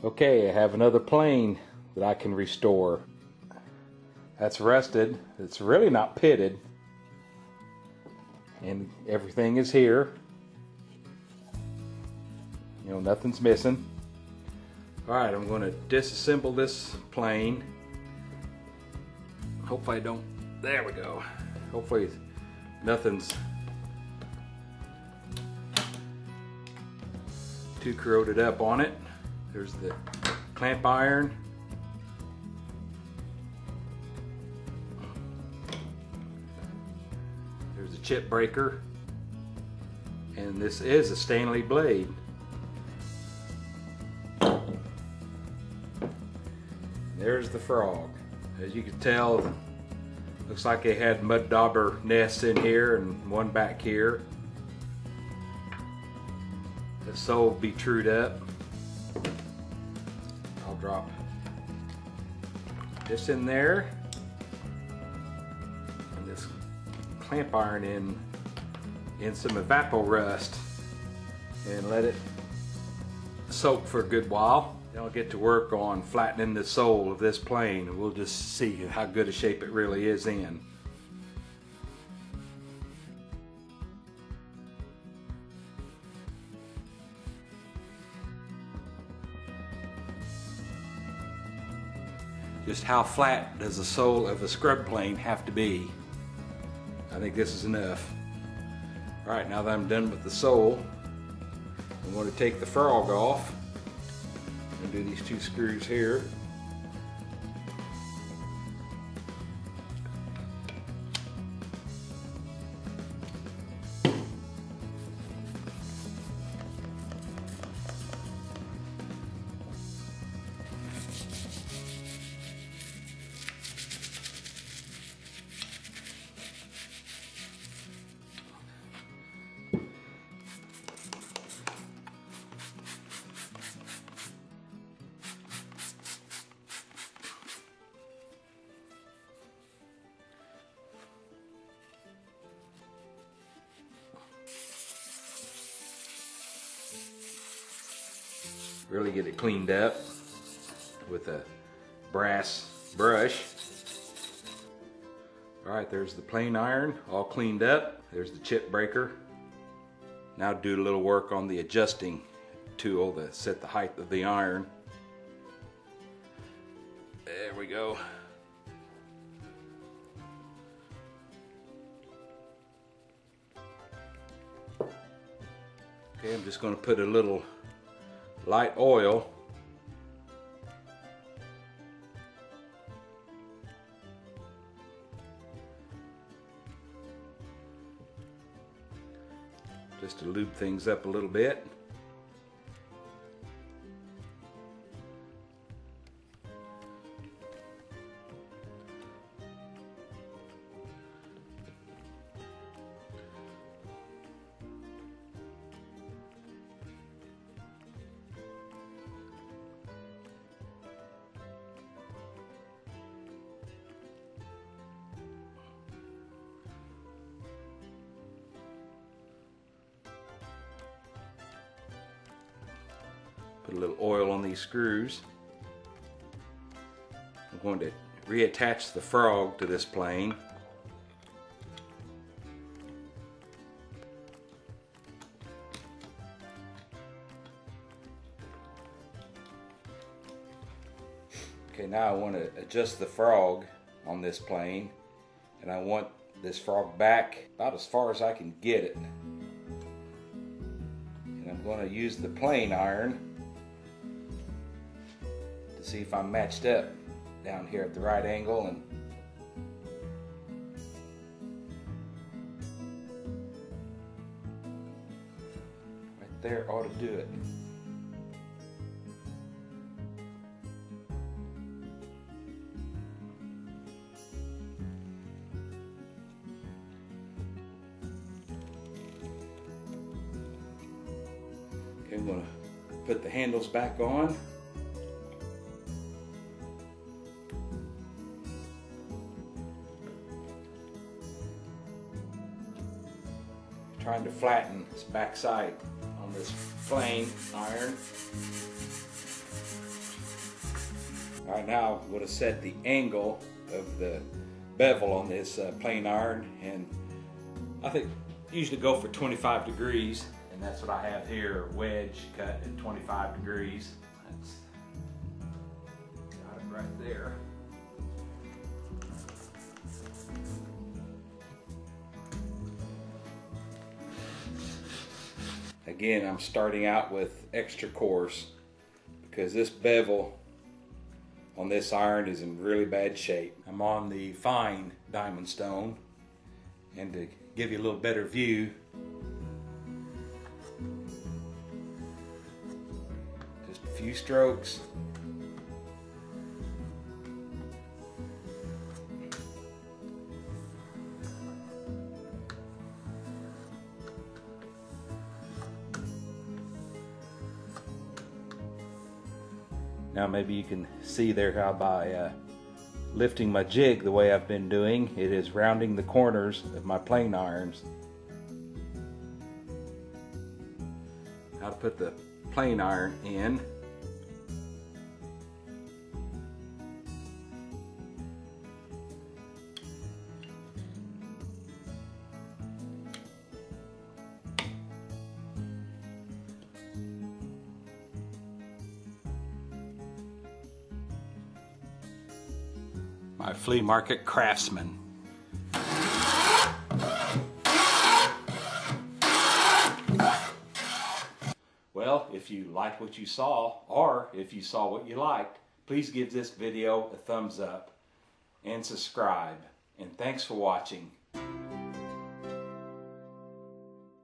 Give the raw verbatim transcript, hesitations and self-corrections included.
Okay, I have another plane that I can restore. That's rusted. It's really not pitted. And everything is here. You know, nothing's missing. Alright, I'm going to disassemble this plane. Hopefully I don't... There we go. Hopefully nothing's too corroded up on it. There's the clamp iron. There's a chip breaker. And this is a Stanley blade. There's the frog. As you can tell, looks like they had mud dauber nests in here and one back here. The sole will be trued up. I'll drop this in there and this clamp iron in in some evapor rust and let it soak for a good while. Then I'll get to work on flattening the sole of this plane and we'll just see how good a shape it really is in. Just how flat does the sole of a scrub plane have to be? I think this is enough. Alright, now that I'm done with the sole, I'm going to take the frog off and do these two screws here. Really get it cleaned up with a brass brush. Alright, there's the plane iron all cleaned up. There's the chip breaker. Now do a little work on the adjusting tool to set the height of the iron. There we go. Okay, I'm just going to put a little light oil just to lube things up a little bit. Put a little oil on these screws. I'm going to reattach the frog to this plane. Okay, now I want to adjust the frog on this plane, and I want this frog back about as far as I can get it. And I'm going to use the plane iron to see if I'm matched up down here at the right angle, and right there ought to do it. Okay, I'm going to put the handles back on. Trying to flatten this backside on this plane iron. All right, now I'm going to set the angle of the bevel on this uh, plain iron, and I think usually go for twenty-five degrees, and that's what I have here, a wedge cut at twenty-five degrees. That's got it right there. Again, I'm starting out with extra coarse because this bevel on this iron is in really bad shape. I'm on the fine diamond stone, and to give you a little better view, just a few strokes. Now maybe you can see there how by uh, lifting my jig the way I've been doing, it is rounding the corners of my plain irons. How to put the plain iron in. My flea market craftsman. Well, if you liked what you saw, or if you saw what you liked, please give this video a thumbs up and subscribe. And thanks for watching.